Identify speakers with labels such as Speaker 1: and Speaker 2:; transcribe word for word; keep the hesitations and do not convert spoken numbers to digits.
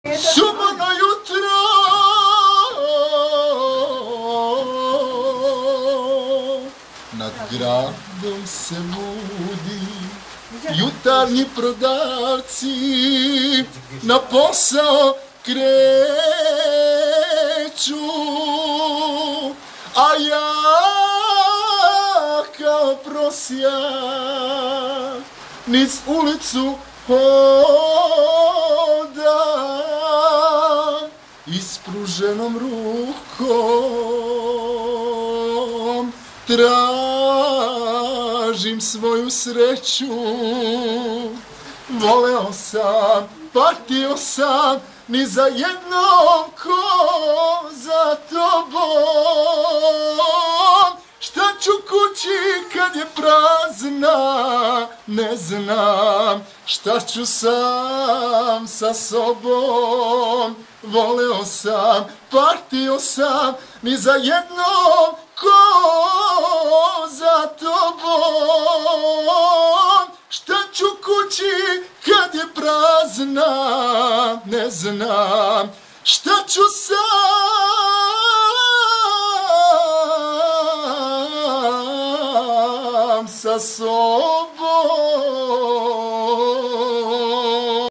Speaker 1: Subotno jutro nad gradom se budi, jutarnji prodavci na posao kreću, a ja kao prosjak niz ulicu hodam ispruženom rukom, tražim svoju sreću. Voleo sam, patio sam, ni za jednom ko za tobom. Šta ću kući kad je prazna, ne znam. Šta ću sam sa sobom. Voleo sam, patio sam, ni za jednom ko za tobom. Šta ću kući kad je prazna, ne znam. Šta ću sam sa sobom.